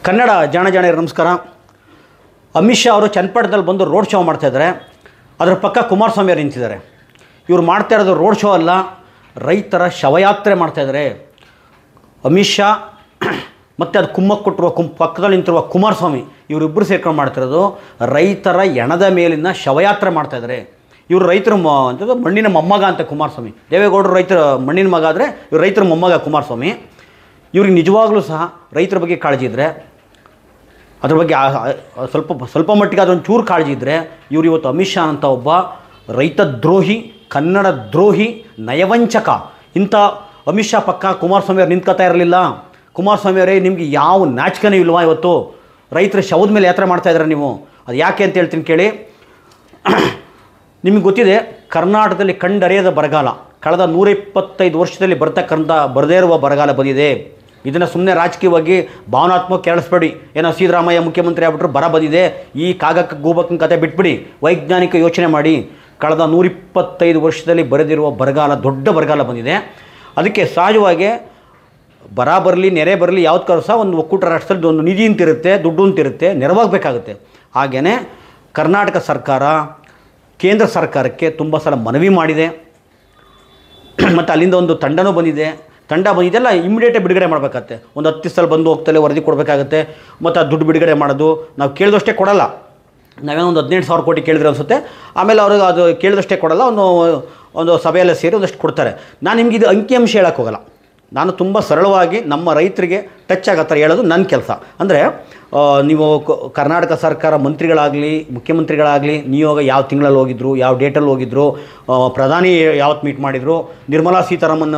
ಕನ್ನಡ ಜಾಣಜಾಣಿಯರು ನಮಸ್ಕಾರ. ಅಮಿತ್ ಶಾ ಅವರು ಚನ್ನಪಟ್ಟಣದಲ್ಲಿ ಬಂದು ರೋಡ್ ಶೋ ಮಾಡ್ತಾಯಿದ್ದಾರೆ. ಅದರ ಪಕ್ಕ ಕುಮಾರಸ್ವಾಮಿ ಅವರು ನಿಂತಿದ್ದಾರೆ. ಇವರು ಮಾಡ್ತಾ ಇರೋದು ರೋಡ್ ಶೋ ಅಲ್ಲ, ರೈತರ ಶವಯಾತ್ರೆ ಮಾಡ್ತಾಯಿದ್ದಾರೆ. ಅಮಿತ್ ಶಾ ಮತ್ತು ಅದು ಕುಮ್ಮಕ್ಕೆ ಕೊಟ್ಟಿರುವ ಪಕ್ಕದಲ್ಲಿ ನಿಂತಿರುವ ಕುಮಾರಸ್ವಾಮಿ ಇವರಿಬ್ಬರು ಸೇರ್ಕೊಂಡು ಮಾಡ್ತಿರೋದು ರೈತರ ಎಣದ ಮೇಲಿನ ಶವಯಾತ್ರೆ ಮಾಡ್ತಾಯಿದ್ದಾರೆ. ಇವರು ರೈತರ ಅಂತದ್ದು ಮಣ್ಣಿನ ಮೊಮ್ಮಗ ಅಂತ ಕುಮಾರಸ್ವಾಮಿ. ದೇವೇಗೌಡರು ರೈತರ ಮಣ್ಣಿನ ಮಗ ಆದರೆ ಇವರು ರೈತರ ಮೊಮ್ಮಗ ಕುಮಾರಸ್ವಾಮಿ. ಇವ್ರಿಗೆ ನಿಜವಾಗ್ಲೂ ಸಹ ರೈತರ ಬಗ್ಗೆ ಕಾಳಜಿ ಇದ್ದರೆ, ಅದ್ರ ಬಗ್ಗೆ ಸ್ವಲ್ಪ ಮಟ್ಟಿಗೆ ಅದೊಂದು ಚೂರು ಕಾಳಜಿ ಇದ್ದರೆ ಇವರು ಇವತ್ತು ಅಮಿತ್ ಶಾ ಅಂತ ಒಬ್ಬ ರೈತ ದ್ರೋಹಿ, ಕನ್ನಡ ದ್ರೋಹಿ, ನಯವಂಚಕ ಇಂಥ ಅಮಿತ್ ಶಾ ಪಕ್ಕ ಕುಮಾರಸ್ವಾಮಿ ಅವ್ರು ನಿಂತ್ಕೊತಾ ಇರಲಿಲ್ಲ. ಕುಮಾರಸ್ವಾಮಿ ಅವರೇ, ನಿಮಗೆ ಯಾವ ನಾಚಿಕೆನೂ ಇಲ್ವಾ? ಇವತ್ತು ರೈತರ ಶವದ ಮೇಲೆ ಯಾತ್ರೆ ಮಾಡ್ತಾಯಿದ್ರೆ ನೀವು. ಅದು ಯಾಕೆ ಅಂತ ಹೇಳ್ತೀನಿ ಕೇಳಿ. ನಿಮಗೆ ಗೊತ್ತಿದೆ, ಕರ್ನಾಟಕದಲ್ಲಿ ಕಂಡರಿಯದ ಬರಗಾಲ ಕಳೆದ 125 ವರ್ಷದಲ್ಲಿ ಬರದೇ ಇರುವ ಬರಗಾಲ ಬಂದಿದೆ. ಇದನ್ನು ಸುಮ್ಮನೆ ರಾಜಕೀಯವಾಗಿ ಭಾವನಾತ್ಮಕ ಕೆರಳಿಸ್ಬೇಡಿ. ಏನೋ ಸಿದ್ದರಾಮಯ್ಯ ಮುಖ್ಯಮಂತ್ರಿ ಆಗ್ಬಿಟ್ರು ಬರ ಬಂದಿದೆ, ಈ ಕಾಗಕ್ಕೆ ಗೂಬಕ್ಕನ ಕತೆ ಬಿಟ್ಬಿಡಿ. ವೈಜ್ಞಾನಿಕ ಯೋಚನೆ ಮಾಡಿ. ಕಳೆದ 125 ವರ್ಷದಲ್ಲಿ ಬರೆದಿರುವ ಬರಗಾಲ, ದೊಡ್ಡ ಬರಗಾಲ ಬಂದಿದೆ. ಅದಕ್ಕೆ ಸಹಜವಾಗಿ ಬರ ಬರಲಿ, ನೆರೆ ಬರಲಿ, ಯಾವುದಕ್ಕಾದ್ರೂ ಸಹ ಒಂದು ಒಕ್ಕೂಟ ರಾಷ್ಟ್ರದಲ್ಲಿ ಒಂದು ನಿಧಿ ಅಂತಿರುತ್ತೆ, ದುಡ್ಡು ಅಂತಿರುತ್ತೆ, ನೆರವಾಗಬೇಕಾಗುತ್ತೆ. ಹಾಗೆಯೇ ಕರ್ನಾಟಕ ಸರ್ಕಾರ ಕೇಂದ್ರ ಸರ್ಕಾರಕ್ಕೆ ತುಂಬ ಸಲ ಮನವಿ ಮಾಡಿದೆ. ಮತ್ತು ಅಲ್ಲಿಂದ ಒಂದು ತಂಡನೂ ಬಂದಿದೆ. ತಂಡ ಬಂದಿದ್ದೆಲ್ಲ ಇಮಿಡಿಯೇಟಾಗಿ ಬಿಡುಗಡೆ ಮಾಡಬೇಕಾಗತ್ತೆ. ಒಂದು 10 ಸಲ ಬಂದು ಹೋಗ್ತಲೇ ವರದಿ ಕೊಡಬೇಕಾಗತ್ತೆ. ಮತ್ತು ಆ ದುಡ್ಡು ಬಿಡುಗಡೆ ಮಾಡೋದು ನಾವು ಕೇಳಿದಷ್ಟೇ ಕೊಡಲ್ಲ. ನಾವೇನೋ ಒಂದು 18,000 ಕೋಟಿ ಕೇಳಿದ್ರೆ ಅನಿಸುತ್ತೆ. ಆಮೇಲೆ ಅವ್ರಿಗೆ ಅದು ಕೇಳಿದಷ್ಟೇ ಕೊಡಲ್ಲ, ಒಂದು ಸಭೆಯಲ್ಲೇ ಸೇರಿ ಒಂದಷ್ಟು ಕೊಡ್ತಾರೆ. ನಾನು ನಿಮ್ಗೆ ಇದು ಅಂಕಿಅಂಶ ಹೇಳೋಕ್ಕೆ ಹೋಗಲ್ಲ. ನಾನು ತುಂಬ ಸರಳವಾಗಿ ನಮ್ಮ ರೈತರಿಗೆ ಟಚ್ ಆಗೋ ಥರ ಹೇಳೋದು ನನ್ನ ಕೆಲಸ. ಅಂದರೆ ನೀವು ಕರ್ನಾಟಕ ಸರ್ಕಾರ ಮಂತ್ರಿಗಳಾಗಲಿ, ಮುಖ್ಯಮಂತ್ರಿಗಳಾಗಲಿ, ನಿಯೋಗ ಯಾವ ತಿಂಗಳಲ್ಲಿ ಹೋಗಿದ್ರು, ಯಾವ ಡೇಟಲ್ಲಿ ಹೋಗಿದ್ರು, ಪ್ರಧಾನಿ ಯಾವತ್ತು ಮೀಟ್ ಮಾಡಿದರು, ನಿರ್ಮಲಾ ಸೀತಾರಾಮನ್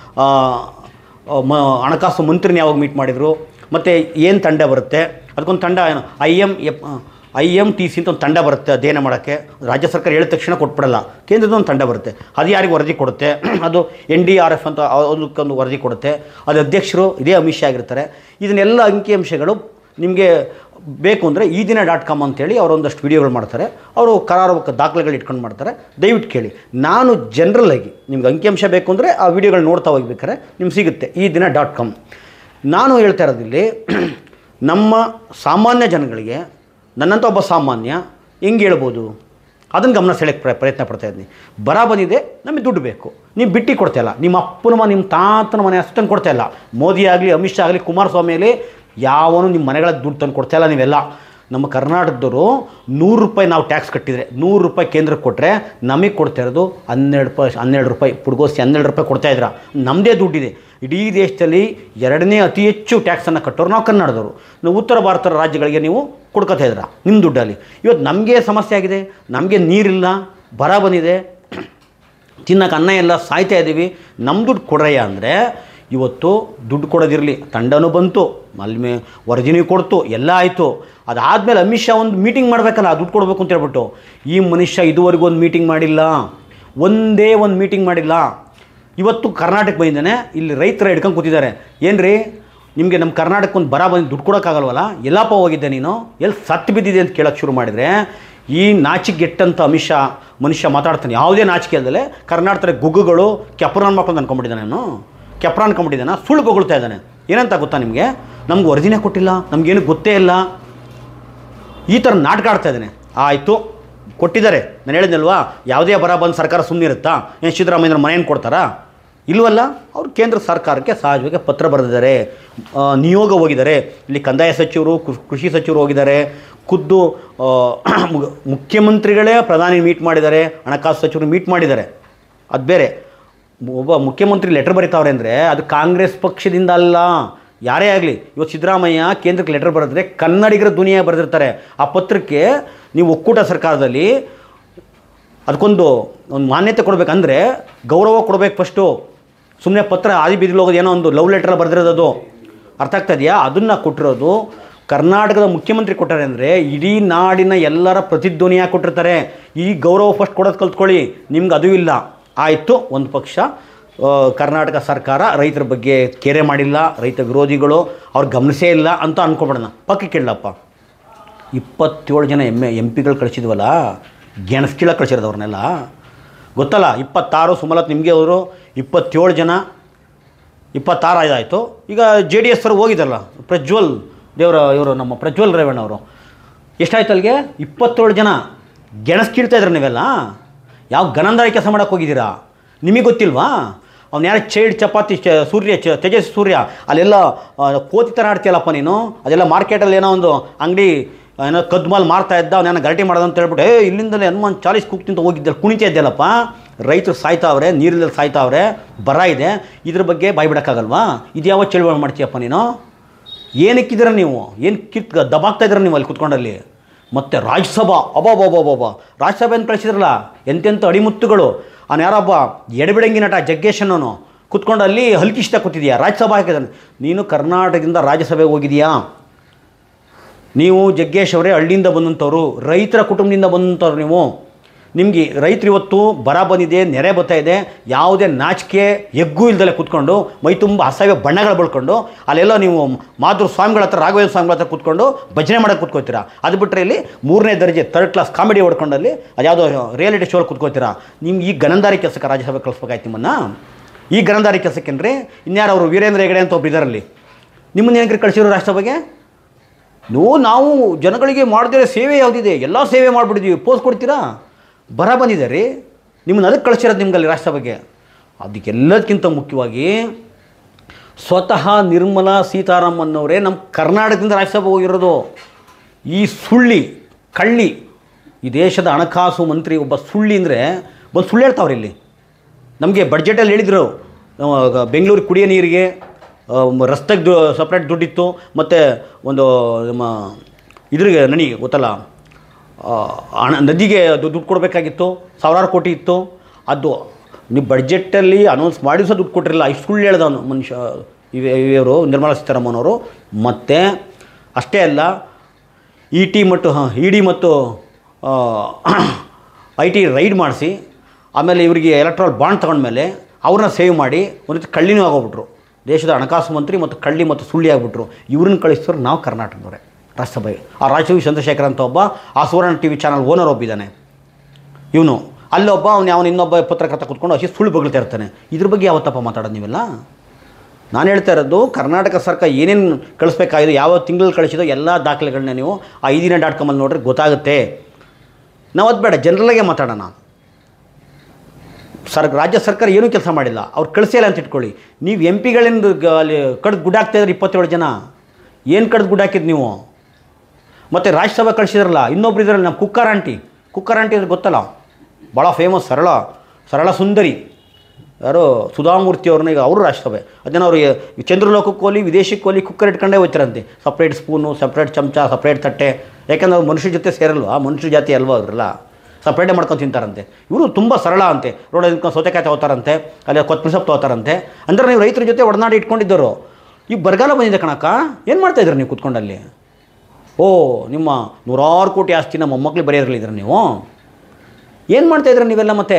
ಹಣಕಾಸು ಮಂತ್ರಿನ ಯಾವಾಗ ಮೀಟ್ ಮಾಡಿದರು, ಮತ್ತು ಏನು ತಂಡ ಬರುತ್ತೆ, ಅದಕ್ಕೊಂದು ತಂಡ IMTC ಅಂತ ಒಂದು ತಂಡ ಬರುತ್ತೆ ಅಧ್ಯಯನ ಮಾಡೋಕ್ಕೆ. ರಾಜ್ಯ ಸರ್ಕಾರ ಹೇಳಿದ ತಕ್ಷಣ ಕೊಟ್ಬಿಡಲ್ಲ, ಕೇಂದ್ರದ ಒಂದು ತಂಡ ಬರುತ್ತೆ. ಅದು ಯಾರಿಗೆ ವರದಿ ಕೊಡುತ್ತೆ, ಅದು NDRF ಅಂತ ಅದಕ್ಕೊಂದು ವರದಿ ಕೊಡುತ್ತೆ. ಅದು ಅಧ್ಯಕ್ಷರು ಇದೇ ಅಮಿತ್ ಶಾ ಆಗಿರ್ತಾರೆ. ಇದನ್ನೆಲ್ಲ ಅಂಕಿಅಂಶಗಳು ನಿಮಗೆ ಬೇಕು ಅಂದರೆ eedina.com ಅಂತೇಳಿ ಅವರೊಂದಷ್ಟು ವೀಡಿಯೋಗಳು ಮಾಡ್ತಾರೆ. ಅವರು ಕರಾರುವಕ್ಕ ದಾಖಲೆಗಳು ಇಟ್ಕೊಂಡು ಮಾಡ್ತಾರೆ. ದಯವಿಟ್ಟು ಕೇಳಿ. ನಾನು ಜನರಲ್ಲಾಗಿ ನಿಮ್ಗೆ ಅಂಕಿಅಂಶ ಬೇಕು ಅಂದರೆ ಆ ವೀಡಿಯೋಗಳು ನೋಡ್ತಾ ಹೋಗ್ಬೇಕಾರೆ ನಿಮ್ಗೆ ಸಿಗುತ್ತೆ eedina.com. ನಾನು ಹೇಳ್ತಾ ಇರೋದಿಲ್ಲಿ ನಮ್ಮ ಸಾಮಾನ್ಯ ಜನಗಳಿಗೆ, ನನ್ನಂಥ ಒಬ್ಬ ಸಾಮಾನ್ಯ ಹೆಂಗೆ ಹೇಳ್ಬೋದು ಅದನ್ನು ಗಮನ ಸೆಳೆಯೋಕ್ಕೆ ಪ್ರಯತ್ನ ಪಡ್ತಾಯಿದ್ದೀನಿ. ಬರ ಬಂದಿದೆ, ನಮಗೆ ದುಡ್ಡು ಬೇಕು, ನೀವು ಬಿಟ್ಟು ಕೊಡ್ತಾಯಿಲ್ಲ. ನಿಮ್ಮ ಅಪ್ಪನ ನಿಮ್ಮ ತಾತನ ಮನೆ ಅಷ್ಟನ್ನು ಕೊಡ್ತಾಯಿಲ್ಲ. ಮೋದಿ ಆಗಲಿ, ಅಮಿತ್ ಶಾ ಆಗಲಿ, ಕುಮಾರಸ್ವಾಮಿ ಆಗಲಿ, ಯಾವನು ನಿಮ್ಮ ಮನೆಗಳ ದುಡ್ಡು ತಂದು ಕೊಡ್ತಾಯಿಲ್ಲ. ನೀವೆಲ್ಲ ನಮ್ಮ ಕರ್ನಾಟಕದವರು ₹100 ನಾವು ಟ್ಯಾಕ್ಸ್ ಕಟ್ಟಿದರೆ ₹100 ಕೇಂದ್ರಕ್ಕೆ ಕೊಟ್ಟರೆ ನಮಗೆ ಕೊಡ್ತಾ ಇರೋದು ₹12 ಪುಡ್ಗೋಸ್ತಿ ₹12 ಕೊಡ್ತಾಯಿದ್ರ. ನಮ್ಮದೇ ದುಡ್ಡಿದೆ. ಇಡೀ ದೇಶದಲ್ಲಿ 2ನೇ ಅತಿ ಹೆಚ್ಚು ಟ್ಯಾಕ್ಸನ್ನು ಕಟ್ಟೋರು ನಾವು ಕನ್ನಡದವರು. ನಾವು ಉತ್ತರ ಭಾರತದ ರಾಜ್ಯಗಳಿಗೆ ನೀವು ಕೊಡ್ಕೊತಾ ಇದ್ದೀರ ನಿಮ್ಮ ದುಡ್ಡಲ್ಲಿ. ಇವತ್ತು ನಮಗೆ ಸಮಸ್ಯೆ ಆಗಿದೆ. ನಮಗೆ ನೀರಿಲ್ಲ, ಬರ ಬಂದಿದೆ, ತಿನ್ನೋಕೆ ಅನ್ನ ಇಲ್ಲ, ಸಾಯ್ತಾ ಇದ್ದೀವಿ. ನಮ್ಮ ದುಡ್ಡು ಕೊಡ್ರಯ್ಯ ಅಂದರೆ ಇವತ್ತು ದುಡ್ಡು ಕೊಡೋದಿರಲಿ, ತಂಡನೂ ಬಂತು, ಅಲ್ಲಿ ವರದಿನೂ ಕೊಡ್ತು, ಎಲ್ಲ ಆಯಿತು. ಅದಾದಮೇಲೆ ಅಮಿತ್ ಶಾ ಒಂದು ಮೀಟಿಂಗ್ ಮಾಡಬೇಕಲ್ಲ, ದುಡ್ಡು ಕೊಡಬೇಕು ಅಂತ ಹೇಳ್ಬಿಟ್ಟು. ಈ ಮನುಷ್ಯ ಇದುವರೆಗೂ ಒಂದು ಮೀಟಿಂಗ್ ಮಾಡಿಲ್ಲ, ಒಂದೇ ಒಂದು ಮೀಟಿಂಗ್ ಮಾಡಿಲ್ಲ. ಇವತ್ತು ಕರ್ನಾಟಕ ಬಂದಿದ್ದಾನೆ, ಇಲ್ಲಿ ರೈತರ ಹಿಡ್ಕೊಂಡು ಕೂತಿದ್ದಾರೆ. ಏನು ರೀ ನಿಮಗೆ ನಮ್ಮ ಕರ್ನಾಟಕಕ್ಕೆ ಒಂದು ಬರ ಬಂದು ದುಡ್ಡು ಕೊಡೋಕ್ಕಾಗಲ್ವಲ್ಲ, ಎಲ್ಲಪ್ಪ ಹೋಗಿದ್ದೆ ನೀನು, ಎಲ್ಲಿ ಸತ್ತು ಬಿದ್ದಿದೆ ಅಂತ ಕೇಳೋಕ್ಕೆ ಶುರು ಮಾಡಿದರೆ ಈ ನಾಚಿಕೆಗೆಟ್ಟಂಥ ಅಮಿತ್ ಶಾ ಮನುಷ್ಯ ಮಾತಾಡ್ತಾನೆ. ಯಾವುದೇ ನಾಚಿಕೆ ಅಲ್ಲದೆ ಕರ್ನಾಟಕದ ಗುಗ್ಗುಗಳು ಕೆಪ್ರಾನ್ ಮಕ್ಕಳು ಅಂದ್ಕೊಂಡ್ಬಿಟ್ಟಿದ್ದಾನೆ. ನಾನು ಕೆಪ್ರಾನ್ ಅಂದ್ಕೊಂಡ್ಬಿಟ್ಟಿದ್ದಾನೆ, ಸುಳ್ಳು ಬೊಗಳ್ತಾ ಇದ್ದಾನೆ. ಏನಂತ ಗೊತ್ತಾ ನಿಮಗೆ? ನಮ್ಗೆ ವರದಿನೇ ಕೊಟ್ಟಿಲ್ಲ, ನಮಗೇನು ಗೊತ್ತೇ ಇಲ್ಲ, ಈ ಥರ ನಾಟಕ ಆಡ್ತಾ ಇದ್ದಾನೆ. ಆಯಿತು, ಕೊಟ್ಟಿದ್ದಾರೆ. ನಾನು ಹೇಳಿದ್ನಲ್ವಾ, ಯಾವುದೇ ಬರ ಬಂದು ಸರ್ಕಾರ ಸುಮ್ಮನೆ ಇರುತ್ತಾ? ಏನು ಸಿದ್ದರಾಮಯ್ಯನ ಮನೆಯನ್ನು ಕೊಡ್ತಾರಾ? ಇಲ್ವಲ್ಲ. ಅವರು ಕೇಂದ್ರ ಸರ್ಕಾರಕ್ಕೆ ಸಹಜವಾಗಿ ಪತ್ರ ಬರೆದಿದ್ದಾರೆ, ನಿಯೋಗ ಹೋಗಿದ್ದಾರೆ. ಇಲ್ಲಿ ಕಂದಾಯ ಸಚಿವರು, ಕೃಷಿ ಸಚಿವರು ಹೋಗಿದ್ದಾರೆ. ಖುದ್ದು ಮುಖ್ಯಮಂತ್ರಿಗಳೇ ಪ್ರಧಾನಿ ಮೀಟ್ ಮಾಡಿದ್ದಾರೆ, ಹಣಕಾಸು ಸಚಿವರು ಮೀಟ್ ಮಾಡಿದ್ದಾರೆ. ಅದು ಬೇರೆ. ಒಬ್ಬ ಮುಖ್ಯಮಂತ್ರಿ ಲೆಟರ್ ಬರೀತಾವ್ರೆ ಅಂದರೆ ಅದು ಕಾಂಗ್ರೆಸ್ ಪಕ್ಷದಿಂದ ಅಲ್ಲ, ಯಾರೇ ಆಗಲಿ. ಇವತ್ತು ಸಿದ್ದರಾಮಯ್ಯ ಕೇಂದ್ರಕ್ಕೆ ಲೆಟರ್ ಬರೆದ್ರೆ ಕನ್ನಡಿಗರ ದುನಿಯಾ ಬರೆದಿರ್ತಾರೆ. ಆ ಪತ್ರಕ್ಕೆ ನೀವು ಒಕ್ಕೂಟ ಸರ್ಕಾರದಲ್ಲಿ ಅದಕ್ಕೊಂದು ಮಾನ್ಯತೆ ಕೊಡಬೇಕಂದ್ರೆ ಗೌರವ ಕೊಡಬೇಕು ಫಸ್ಟು. ಸುಮ್ಮನೆ ಪತ್ರ ಆದಿ ಬೀದಿಲಿ ಹೋಗೋದು, ಏನೋ ಒಂದು ಲವ್ ಲೆಟರ್ ಬರೆದಿರೋದು, ಅದು ಅರ್ಥ ಆಗ್ತಾ ಇದೆಯಾ? ಅದನ್ನು ಕೊಟ್ಟಿರೋದು ಕರ್ನಾಟಕದ ಮುಖ್ಯಮಂತ್ರಿ ಕೊಟ್ಟಾರೆ ಅಂದರೆ ಇಡೀ ನಾಡಿನ ಎಲ್ಲರ ಪ್ರತಿಧ್ವನಿಯಾಗಿ ಕೊಟ್ಟಿರ್ತಾರೆ. ಈ ಗೌರವ ಫಸ್ಟ್ ಕೊಡೋದು ಕಲ್ತ್ಕೊಳ್ಳಿ. ನಿಮ್ಗೆ ಅದು ಇಲ್ಲ. ಆಯಿತು, ಒಂದು ಪಕ್ಷ ಕರ್ನಾಟಕ ಸರ್ಕಾರ ರೈತರ ಬಗ್ಗೆ ಕೇರೆ ಮಾಡಿಲ್ಲ, ರೈತ ವಿರೋಧಿಗಳು ಅವ್ರು ಗಮನಿಸೇ ಇಲ್ಲ ಅಂತ ಅಂದ್ಕೊಬೇಡಣ. ಪಕ್ಕಕ್ಕೆ ಕೇಳಪ್ಪ, 27 ಜನ MP ಗಳು ಕಳಿಸಿದ್ವಲ್ಲ, ಗೆಣಸ್ಕೀಳ ಕಳಿಸಿರೋದವ್ರನ್ನೆಲ್ಲ ಗೊತ್ತಲ್ಲ. 26 ಸುಮಲತ್ ನಿಮಗೆ ಅವರು 27 ಜನ, 26 ಆಯಿತು. ಈಗ JDS ಅವರು ಹೋಗಿದ್ದಾರಲ್ಲ, ಪ್ರಜ್ವಲ್ ಇವರು ನಮ್ಮ ಪ್ರಜ್ವಲ್ ರೇವಣ್ಣ ಅವರು ಎಷ್ಟಾಯ್ತು ಅಲ್ಲಿಗೆ 27 ಜನ ಗೆಣಸ್ಕಿಡ್ತಾ ಇದ್ರು ನೀವೆಲ್ಲ. ಯಾವ ಗನಂದಾರಿ ಕೆಲಸ ಮಾಡೋಕ್ಕೆ ಹೋಗಿದ್ದೀರಾ? ನಿಮಗೆ ಗೊತ್ತಿಲ್ವಾ? ಅವ್ನು ಯಾರು ಚೈಡ್ ಚಪಾತಿ ತೇಜಸ್ವಿ ಸೂರ್ಯ ಅಲ್ಲೆಲ್ಲ ಕೋತಿ ಥರ ಆಡ್ತೀಯಲ್ಲಪ್ಪ ನೀನು. ಅದೆಲ್ಲ ಮಾರ್ಕೆಟಲ್ಲಿ ಏನೋ ಒಂದು ಅಂಗಡಿ ಏನೋ ಕದ್ಮಾಲ್ ಮಾರ್ತಾ ಇದ್ದ, ಅವನೇನೋ ಗಲಾಟೆ ಮಾಡೋದು ಅಂತ ಹೇಳ್ಬಿಟ್ಟು ಇಲ್ಲಿಂದಲೇ ಹನುಮಾನ್ 40 ಕೂಗ್ತಿಂತ ಹೋಗಿದ್ದಲ್ಲಿ ಕುಣಿತಾ ಇದ್ದಲ್ಲಪ್ಪ. ರೈತರು ಸಾಯ್ತಾವ್ರೆ, ನೀರಿಲ್ಲಲ್ಲಿ ಸಾಯ್ತಾವ್ರೆ, ಬರ ಇದೆ, ಇದ್ರ ಬಗ್ಗೆ ಬಾಯಿ ಬಿಡೋಕ್ಕಾಗಲ್ವಾ? ಇದು ಯಾವ ಚಳುವಳಿ ಮಾಡ್ತೀಯಪ್ಪ ನೀನು? ಏನಕ್ಕಿದ್ದೀರ ನೀವು? ಏನು ದಬಾಗ್ತಾ ಇದ್ದೀರ ನೀವು ಅಲ್ಲಿ ಕುತ್ಕೊಂಡಲ್ಲಿ? ಮತ್ತು ರಾಜ್ಯಸಭಾ ಅಬ್ಬಬ್ಬಬ್ಬಬ್ಬ ರಾಜ್ಯಸಭೆಯನ್ನು ಕಳಿಸಿದ್ರಲ್ಲ, ಎಂತೆಂಥ ಅಡಿಮುತ್ತುಗಳು. ಅವನು ಯಾರೊಬ್ಬ ಎಡಬಿಡಂಗಿ ನಟ ಜಗ್ಗೇಶ್ ಅನ್ನೋನು ಕುತ್ಕೊಂಡು ಅಲ್ಲಿ ಹಲ್ಕಿಷ್ಟ ಕೂತಿದೆಯಾ ರಾಜ್ಯಸಭಾ ಹಾಕಿದ್ದಾನೆ. ನೀನು ಕರ್ನಾಟಕದಿಂದ ರಾಜ್ಯಸಭೆಗೆ ಹೋಗಿದೆಯಾ? ನೀವು ಜಗ್ಗೇಶ್ ಅವರೇ ಹಳ್ಳಿಯಿಂದ ಬಂದಂಥವ್ರು, ರೈತರ ಕುಟುಂಬದಿಂದ ಬಂದಂಥವ್ರು ನೀವು. ನಿಮಗೆ ರೈತರು ಇವತ್ತು ಬರ ಬಂದಿದೆ, ನೆರೆ ಬರ್ತಾ ಇದೆ, ಯಾವುದೇ ನಾಚಿಕೆ ಎಗ್ಗೂ ಇಲ್ದಲೆ ಕೂತ್ಕೊಂಡು ಮೈ ತುಂಬ ಅಸಹ್ಯ ಬಣ್ಣಗಳು ಬಳ್ಕೊಂಡು ಅಲ್ಲೆಲ್ಲ ನೀವು ಮಾಧುರ ಸ್ವಾಮಿಗಳ ಹತ್ರ, ರಾಘವೇಂದ್ರ ಸ್ವಾಮಿಗಳ ಹತ್ರ ಕೂತ್ಕೊಂಡು ಭಜನೆ ಮಾಡೋಕ್ಕೆ ಕೂತ್ಕೋತೀರಾ. ಅದು ಬಿಟ್ಟರೆ ಇಲ್ಲಿ 3ನೇ ದರ್ಜೆ 3rd ಕ್ಲಾಸ್ ಕಾಮಿಡಿ ಹೊಡ್ಕೊಂಡಲ್ಲಿ ಅದು ಯಾವುದೋ ರಿಯಾಲಿಟಿ ಶೋಲ್ಲಿ ಕೂತ್ಕೋತೀರಾ. ನಿಮ್ಗೆ ಈ ಗನಂದಾರಿ ಕೆಲಸಕ್ಕೆ ರಾಜ್ಯಸಭೆ ಕಳಿಸ್ಬೇಕಾಯ್ತು ನಿಮ್ಮನ್ನು. ಈ ಗನಂದಾರಿ ಕೆಲಸಕ್ಕೇನ್ರಿ ಇನ್ಯಾರು ಅವರು ವೀರೇಂದ್ರ ಹೆಗಡೆ ಅಂತ ಒಬ್ಬರು ಇದರಲ್ಲಿ ನಿಮ್ಮನ್ನ ಏನಕ್ಕೆ ಕಳಿಸಿರೋ ರಾಜ್ಯಸಭೆಗೆ? ನಾವು ಜನಗಳಿಗೆ ಮಾಡದಿರೋ ಸೇವೆ ಯಾವುದಿದೆ ಎಲ್ಲ ಸೇವೆ ಮಾಡಿಬಿಟ್ಟಿದ್ದೀವಿ, ಪೋಸ್ ಕೊಡ್ತೀರಾ? ಬರ ಬಂದಿದೆ ರೀ, ನಿಮ್ಮನ್ನು ಅದಕ್ಕೆ ಕಳಿಸಿರೋದು ನಿಮ್ಗಲ್ಲಿ ರಾಜ್ಯಸಭೆಗೆ. ಅದಕ್ಕೆಲ್ಲದಕ್ಕಿಂತ ಮುಖ್ಯವಾಗಿ ಸ್ವತಃ ನಿರ್ಮಲಾ ಸೀತಾರಾಮನ್ ಅವರೇ ನಮ್ಮ ಕರ್ನಾಟಕದಿಂದ ರಾಜ್ಯಸಭೆಗೆ ಹೋಗಿರೋದು. ಈ ಸುಳ್ಳಿ ಕಳ್ಳಿ, ಈ ದೇಶದ ಹಣಕಾಸು ಮಂತ್ರಿ ಒಬ್ಬ ಸುಳ್ಳಿ ಅಂದರೆ ಒಂದು ಸುಳ್ಳು ಹೇಳ್ತಾವ್ರಿ ಇಲ್ಲಿ. ನಮಗೆ ಬಡ್ಜೆಟಲ್ಲಿ ಹೇಳಿದರು ಬೆಂಗಳೂರು ಕುಡಿಯೋ ನೀರಿಗೆ ರಸ್ತೆಗೆ ಸಪ್ರೇಟ್ ದುಡ್ಡಿತ್ತು, ಮತ್ತು ಒಂದು ನಮ್ಮ ಇದ್ರಿಗೆ ನನಗೆ ಗೊತ್ತಲ್ಲ ನದಿಗೆ ದುಡ್ಡು ಕೊಡಬೇಕಾಗಿತ್ತು, 1000 ಕೋಟಿ ಇತ್ತು. ಅದು ನೀವು ಬಡ್ಜೆಟಲ್ಲಿ ಅನೌನ್ಸ್ ಮಾಡಿ ಸಹ ದುಡ್ಡು ಕೊಟ್ಟಿರಲಿಲ್ಲ. ಇಷ್ಟು ಸುಳ್ಳು ಹೇಳ್ದವನು ಮನುಷ್ಯ ಇವರು ನಿರ್ಮಲಾ ಸೀತಾರಾಮನ್ ಅವರು. ಮತ್ತು ಅಷ್ಟೇ ಅಲ್ಲ, ಇಡಿ ಮತ್ತು IT ರೈಡ್ ಮಾಡಿಸಿ ಆಮೇಲೆ ಇವರಿಗೆ ಎಲೆಕ್ಟ್ರಲ್ ಬಾಂಡ್ ತೊಗೊಂಡ್ಮೇಲೆ ಅವ್ರನ್ನ ಸೇವ್ ಮಾಡಿ ಒಂದು ರೀತಿ ಕಳ್ಳಿನೂ ಆಗೋಗ್ಬಿಟ್ರು. ದೇಶದ ಹಣಕಾಸು ಮಂತ್ರಿ ಮತ್ತು ಕಳ್ಳಿ ಮತ್ತು ಸುಳ್ಳಿ ಆಗಿಬಿಟ್ರು. ಇವ್ರನ್ನ ಕಳಿಸಿದ್ರು ನಾವು ಕರ್ನಾಟಕದವರೇ ರಾಜ್ಯಸಭೆಗೆ. ಆ ರಾಜೀವ್ ಚಂದ್ರಶೇಖರ್ ಅಂತ ಒಬ್ಬ ಆ ಸುವರ್ಣ TV ಚಾನಲ್ ಓನರ್ ಒಬ್ಬಿದ್ದಾನೆ ಇವನು. ಅಲ್ಲೊಬ್ಬ ಅವನು ಇನ್ನೊಬ್ಬ ಪತ್ರಕರ್ತ ಕೂತ್ಕೊಂಡು ಅಷ್ಟೇ ಸುಳ್ಳು ಬಗ್ಳ್ತಾ ಇರ್ತಾನೆ. ಇದ್ರ ಬಗ್ಗೆ ಯಾವತ್ತಪ್ಪ ಮಾತಾಡೋದು ನೀವೆಲ್ಲ? ನಾನು ಹೇಳ್ತಾ ಇರೋದು ಕರ್ನಾಟಕ ಸರ್ಕಾರ ಏನೇನು ಕಳಿಸ್ಬೇಕಾಗಿದೆ, ಯಾವ ತಿಂಗಳಲ್ಲಿ ಕಳಿಸಿದೋ ಎಲ್ಲ ದಾಖಲೆಗಳನ್ನ ನೀವು ಆ idina.com ಅಲ್ಲಿ ನೋಡ್ರಿ ಗೊತ್ತಾಗುತ್ತೆ. ನಾವು ಅದು ಬೇಡ, ಜನರಲ್ಲಾಗೆ ಮಾತಾಡೋಣ. ರಾಜ್ಯ ಸರ್ಕಾರ ಏನೂ ಕೆಲಸ ಮಾಡಿಲ್ಲ, ಅವ್ರು ಕಳಿಸಿಲ್ಲ ಅಂತ ಇಟ್ಕೊಳ್ಳಿ. ನೀವು MP ಗಳಿಂದ ಅಲ್ಲಿ ಕಡ್ದು ಗುಡ್ಡಾಕ್ತಾಯಿದ್ರೆ 27 ಜನ ಏನು ಕಡ್ದು ಗುಡ್ಡಾಕಿದ್ದು ನೀವು? ಮತ್ತು ರಾಜ್ಯಸಭೆ ಕಳಿಸಿದ್ರಲ್ಲ ಇನ್ನೊಬ್ರು ಇದ್ರಲ್ಲಿ ನಮ್ಮ ಕುಕ್ಕರ್ ಆಂಟಿ ಅಂದ್ರೆ ಗೊತ್ತಲ್ಲ, ಭಾಳ ಫೇಮಸ್, ಸರಳ ಸುಂದರಿ, ಯಾರು ಸುಧಾಮೂರ್ತಿ ಅವ್ರನ್ನ. ಈಗ ಅವರು ರಾಜ್ಯಸಭೆ ಅದನ್ನು ಅವರು ಚಂದ್ರಲೋಕಕ್ಕೆ ಹೋಲಿ ವಿದೇಶಕ್ಕೆ ಹೋಲಿ ಕುಕ್ಕರ್ ಇಟ್ಕೊಂಡೇ ಹೋಗ್ತಾರಂತೆ. ಸಪ್ರೇಟ್ ಸ್ಪೂನು, ಸಪ್ರೇಟ್ ಚಮಚ, ಸಪ್ರೇಟ್ ತಟ್ಟೆ. ಯಾಕೆಂದ್ರೆ ಅವ್ರು ಮನುಷ್ಯ ಜೊತೆ ಸೇರಲ್ವ, ಮನುಷ್ಯ ಜಾತಿ ಅಲ್ವ ಅವರೆಲ್ಲ, ಸಪ್ರೇಟೇ ಮಾಡ್ಕೊಂಡು ತಿಂತಾರಂತೆ. ಇವರು ತುಂಬ ಸರಳ ಅಂತೆ. ರೋಡಲ್ಲಿ ನಿಂತ್ಕೊಂಡು ಸೌತೆಕಾಯಿ ತೊಗೋತಾರಂತೆ, ಅಲ್ಲಿ ಕೊತ್ತಂಬರಿ ಸೊಪ್ಪು ತೊಗೋತಾರಂತೆ. ಅಂದರೆ ನೀವು ರೈತರ ಜೊತೆ ಒಡನಾಡಿ ಇಟ್ಕೊಂಡಿದ್ದರು. ಈಗ ಬರಗಾಲ ಬಂದಿದೆ ಕಣಕ್ಕ, ಏನು ಮಾಡ್ತಾಯಿದ್ರು ನೀವು ಕೂತ್ಕೊಂಡಲ್ಲಿ? ನಿಮ್ಮ 100 ಕೋಟಿ ಆಸ್ತಿನ ಮೊಮ್ಮಕ್ಳಿಗೆ ಬರೆಯೋದ್ರಲ್ಲಿದ್ರೆ ನೀವು ಏನು ಮಾಡ್ತಾಯಿದ್ರೆ ನೀವೆಲ್ಲ? ಮತ್ತೆ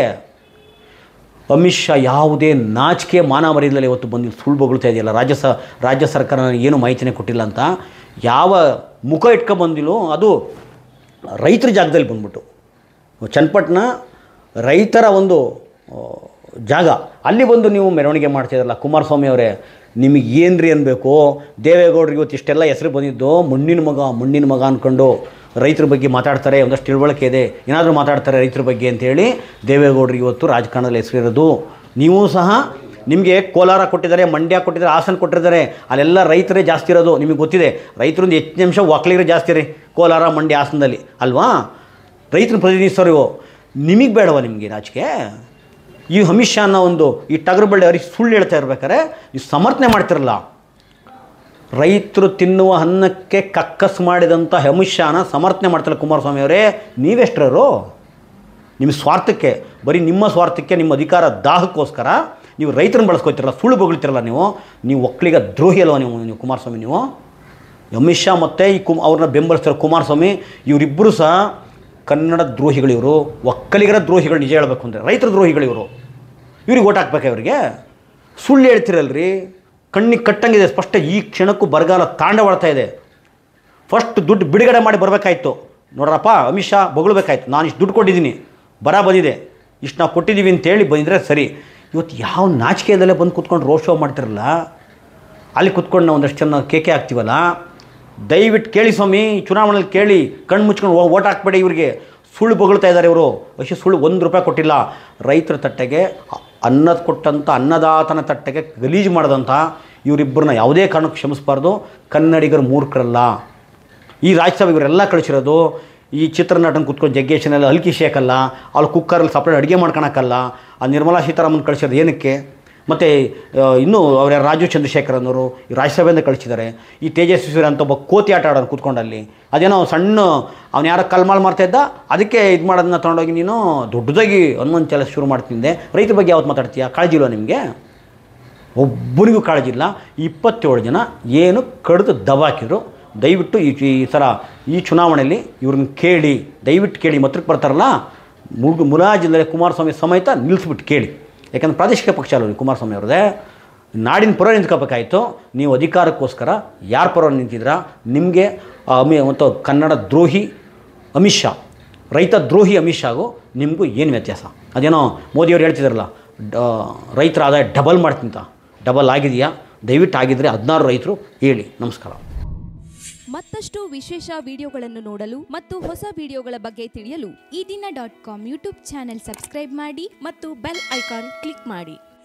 ಅಮಿತ್ ಶಾ ಯಾವುದೇ ನಾಚಿಕೆ ಮಾನ ಮರ್ಯಾದೆಯಲ್ಲಿ ಇವತ್ತು ಬಂದು ಸುಳ್ಳು ಬೊಗಳ್ತಾ ಇದೆಯಲ್ಲ, ರಾಜ್ಯ ಸರ್ಕಾರ ಏನು ಮಾಹಿತಿನೇ ಕೊಟ್ಟಿಲ್ಲ ಅಂತ. ಯಾವ ಮುಖ ಇಟ್ಕೊಬಂದಿಲ್ಲೋ ಅದು ರೈತರ ಜಾಗದಲ್ಲಿ ಬಂದ್ಬಿಟ್ಟು ಚನ್ನಪಟ್ಟಣ ರೈತರ ಒಂದು ಜಾಗ, ಅಲ್ಲಿ ಬಂದು ನೀವು ಮೆರವಣಿಗೆ ಮಾಡ್ತಿದ್ರಲ್ಲ. ಕುಮಾರಸ್ವಾಮಿ ಅವರೇ, ನಿಮಗೆ ಏನು ರೀ ಅನ್ಬೇಕು? ದೇವೇಗೌಡರಿಗೆ ಇವತ್ತು ಇಷ್ಟೆಲ್ಲ ಹೆಸರು ಬಂದಿದ್ದು ಮಣ್ಣಿನ ಮಗ ಅಂದ್ಕೊಂಡು ರೈತರ ಬಗ್ಗೆ ಮಾತಾಡ್ತಾರೆ, ಒಂದಷ್ಟು ತಿಳುವಳಿಕೆ ಇದೆ, ಏನಾದರೂ ಮಾತಾಡ್ತಾರೆ ರೈತರ ಬಗ್ಗೆ ಅಂತೇಳಿ ದೇವೇಗೌಡರಿಗೆ ಇವತ್ತು ರಾಜಕಾರಣದಲ್ಲಿ ಹೆಸರಿರೋದು. ನೀವು ಸಹ ನಿಮಗೆ ಕೋಲಾರ ಕೊಟ್ಟಿದ್ದಾರೆ, ಮಂಡ್ಯ ಕೊಟ್ಟಿದ್ದಾರೆ, ಹಾಸನ ಕೊಟ್ಟಿದ್ದಾರೆ, ಅಲ್ಲೆಲ್ಲ ರೈತರೇ ಜಾಸ್ತಿ ಇರೋದು. ನಿಮಗೆ ಗೊತ್ತಿದೆ, ರೈತರೊಂದು ಹೆಚ್ಚು ನಿಮಿಷ ಒಕ್ಕಲಿಗರೇ ಜಾಸ್ತಿ ರೀ ಕೋಲಾರ, ಮಂಡ್ಯ, ಹಾಸನದಲ್ಲಿ ಅಲ್ವಾ? ರೈತರು ಪ್ರತಿನಿಧಿಸೋರು. ನಿಮಗೆ ಬೇಡವ ನಿಮಗೆ ನಾಚಿಕೆ? ಈ ಅಮಿತ್ ಶಾ ಅನ್ನೋ ಒಂದು ಈ ಟಗರು ಬಳ್ಳಿ ಅವ್ರಿಗೆ ಸುಳ್ಳು ಹೇಳ್ತಾ ಇರ್ಬೇಕಾರೆ ನೀವು ಸಮರ್ಥನೆ ಮಾಡ್ತಿರಲ್ಲ. ರೈತರು ತಿನ್ನುವ ಅನ್ನಕ್ಕೆ ಕಕ್ಕಸ್ ಮಾಡಿದಂಥ ಅಮಿತ್ ಶಾನ ಸಮರ್ಥನೆ ಮಾಡ್ತಿಲ್ಲ ಕುಮಾರಸ್ವಾಮಿ ಅವರೇ. ನೀವೆಷ್ಟರರು? ನಿಮ್ಮ ಸ್ವಾರ್ಥಕ್ಕೆ, ಬರೀ ನಿಮ್ಮ ಸ್ವಾರ್ಥಕ್ಕೆ, ನಿಮ್ಮ ಅಧಿಕಾರ ದಾಹಕ್ಕೋಸ್ಕರ ನೀವು ರೈತರನ್ನ ಬಳಸ್ಕೊತಿರಲ್ಲ, ಸುಳ್ಳು ಬೊಗಳ್ತಿರಲ್ಲ. ನೀವು ಒಕ್ಕಲಿಗ ದ್ರೋಹಿ ಅಲ್ವ ನೀವು ಕುಮಾರಸ್ವಾಮಿ? ನೀವು ಅಮಿತ್ ಶಾ ಮತ್ತು ಅವ್ರನ್ನ ಬೆಂಬಲಿಸ್ತಾರೆ ಕುಮಾರಸ್ವಾಮಿ, ಇವರಿಬ್ಬರು ಸಹ ಕನ್ನಡ ದ್ರೋಹಿಗಳಿವರು, ಒಕ್ಕಲಿಗರ ದ್ರೋಹಿಗಳು. ನಿಜ ಹೇಳಬೇಕು ಅಂದರೆ ರೈತರ ದ್ರೋಹಿಗಳಿವರು. ಇವ್ರಿಗೆ ಓಟ್ ಹಾಕ್ಬೇಕು. ಇವರಿಗೆ ಸುಳ್ಳು ಹೇಳ್ತಿರಲ್ರಿ, ಕಣ್ಣಿಗೆ ಕಟ್ಟಂಗಿದೆ ಸ್ಪಷ್ಟ. ಈ ಕ್ಷಣಕ್ಕೂ ಬರಗಾಲ ತಾಂಡವಾಡ್ತಾ ಇದೆ. ಫಸ್ಟ್ ದುಡ್ಡು ಬಿಡುಗಡೆ ಮಾಡಿ ಬರಬೇಕಾಯ್ತು. ನೋಡ್ರಪ್ಪ, ಅಮಿತ್ ಶಾ ಬೊಗಳ್ಬೇಕಾಯ್ತು, ನಾನು ಇಷ್ಟು ದುಡ್ಡು ಕೊಟ್ಟಿದ್ದೀನಿ, ಬರ ಬಂದಿದೆ, ಇಷ್ಟು ನಾವು ಕೊಟ್ಟಿದ್ದೀವಿ ಅಂತೇಳಿ ಬಂದಿದ್ರೆ ಸರಿ. ಇವತ್ತು ಯಾವ ನಾಚಿಕೆಯಲ್ಲೇ ಬಂದು ಕೂತ್ಕೊಂಡು ರೋಡ್ ಶೋ ಮಾಡ್ತಿರಲ್ಲ, ಅಲ್ಲಿ ಕೂತ್ಕೊಂಡು ನಾವು ಒಂದಷ್ಟು ಜನ ಕೇಕೆ ಹಾಕ್ತೀವಲ್ಲ, ದಯವಿಟ್ಟು ಕೇಳಿ ಸ್ವಾಮಿ, ಚುನಾವಣೆಯಲ್ಲಿ ಕೇಳಿ, ಕಣ್ಣು ಮುಚ್ಕೊಂಡು ಓಟ್ ಹಾಕ್ಬೇಡಿ ಇವರಿಗೆ. ಸುಳ್ಳು ಬೊಗಳ್ತಾ ಇದ್ದಾರೆ ಇವರು. ಸುಳ್ಳು, ₹1 ಕೊಟ್ಟಿಲ್ಲ. ರೈತರ ತಟ್ಟೆಗೆ ಅನ್ನದ ಕೊಟ್ಟಂಥ ಅನ್ನದಾತನ ತಟ್ಟೆಗೆ ಗಲೀಜು ಮಾಡಿದಂಥ ಇವರಿಬ್ಬರನ್ನ ಯಾವುದೇ ಕಾರಣಕ್ಕೂ ಕ್ಷಮಿಸಬಾರ್ದು. ಕನ್ನಡಿಗರು ಮೂರ್ಖರಲ್ಲ. ಈ ರಾಜ್ಯಸಭೆ ಇವರೆಲ್ಲ ಕಳಿಸಿರೋದು ಈ ಚಿತ್ರನಟನ ಕೂತ್ಕೊಂಡು ಜಗ್ಗೇಶನೆಲ್ಲ ಹಲ್ಕಿ ಶೇಕಲ್ಲ, ಅಲ್ಲಿ ಕುಕ್ಕರಲ್ಲಿ ಸಪ್ರೇಟ್ ಅಡುಗೆ ಮಾಡ್ಕೊಳಕ್ಕಲ್ಲ. ಆ ನಿರ್ಮಲಾ ಸೀತಾರಾಮನ್ ಕಳಿಸೋದು ಏನಕ್ಕೆ? ಮತ್ತು ಇನ್ನೂ ಅವರ ರಾಜೀವ್ ಚಂದ್ರಶೇಖರ್ ಅನ್ನೋರು ಈ ರಾಜ್ಯಸಭೆಯಿಂದ ಕಳಿಸಿದ್ದಾರೆ. ಈ ತೇಜಸ್ವಿ ಅಂತ ಒಬ್ಬ ಕೋತಿ ಆಟ ಆಡೋನು ಕೂತ್ಕೊಂಡಲ್ಲಿ, ಅದೇನೋ ಸಣ್ಣ ಅವ್ನು ಯಾರೋ ಕಲ್ಮಾಲ್ ಮಾಡ್ತಾಯಿದ್ದ, ಅದಕ್ಕೆ ಇದು ಮಾಡೋದನ್ನ ತೊಗೊಂಡೋಗಿ ನೀನು ದೊಡ್ಡದಾಗಿ ಹನುಮಂತ ಚಾಲಿಸ್ ಶುರು ಮಾಡ್ತಿದ್ದೆ. ರೈತರ ಬಗ್ಗೆ ಯಾವತ್ತು ಮಾತಾಡ್ತೀಯಾ? ಕಾಳಜಿ ಇಲ್ವ ನಿಮಗೆ? ಒಬ್ಬರಿಗೂ ಕಾಳಜಿ ಇಲ್ಲ. 27 ಜನ ಏನು ಕಡಿದು ದಬಾಕಿದ್ರು. ದಯವಿಟ್ಟು ಈ ಥರ ಈ ಚುನಾವಣೆಯಲ್ಲಿ ಇವ್ರನ್ನ ಕೇಳಿ, ದಯವಿಟ್ಟು ಕೇಳಿ. ಮತ್ರಕ್ಕೆ ಬರ್ತಾರಲ್ಲ, ಮುಲಾಜ್ ಜಿಲ್ಲೆ ಕುಮಾರಸ್ವಾಮಿ ಸಮೇತ ನಿಲ್ಲಿಸ್ಬಿಟ್ಟು ಕೇಳಿ. ಯಾಕಂದರೆ ಪ್ರಾದೇಶಿಕ ಪಕ್ಷ ಅಲ್ಲ ಕುಮಾರಸ್ವಾಮಿ ಅವ್ರದ್ದೇ. ನಾಡಿನ ಪರ ನಿಂತ್ಕೋಬೇಕಾಯಿತು. ನೀವು ಅಧಿಕಾರಕ್ಕೋಸ್ಕರ ಯಾರ ಪರ ನಿಂತಿದ್ದೀರಾ? ನಿಮಗೆ ಮತ್ತು ಕನ್ನಡ ದ್ರೋಹಿ ಅಮಿತ್ ಶಾ, ರೈತ ದ್ರೋಹಿ ಅಮಿತ್ ಶಾಗೂ ನಿಮಗೂ ಏನು ವ್ಯತ್ಯಾಸ? ಅದೇನೋ ಮೋದಿಯವ್ರು ಹೇಳ್ತಿದ್ದಾರಲ್ಲ, ರೈತರ ಆದಾಯ ಡಬಲ್ ಮಾಡ್ತಿಂತ. ಡಬಲ್ ಆಗಿದೆಯಾ? ದಯವಿಟ್ಟು ಆಗಿದ್ದರೆ 16 ರೈತರು ಹೇಳಿ. ನಮಸ್ಕಾರ. ಮತ್ತಷ್ಟು ವಿಶೇಷ ವಿಡಿಯೋಗಳನ್ನು ನೋಡಲು ಮತ್ತು ಹೊಸ ವಿಡಿಯೋಗಳ ಬಗ್ಗೆ ತಿಳಿಯಲು ಈ ದಿನ .com ಯೂಟ್ಯೂಬ್ ಚಾನೆಲ್ ಸಬ್ಸ್ಕ್ರೈಬ್ ಮಾಡಿ ಮತ್ತು ಬೆಲ್ ಐಕಾನ್ ಕ್ಲಿಕ್ ಮಾಡಿ.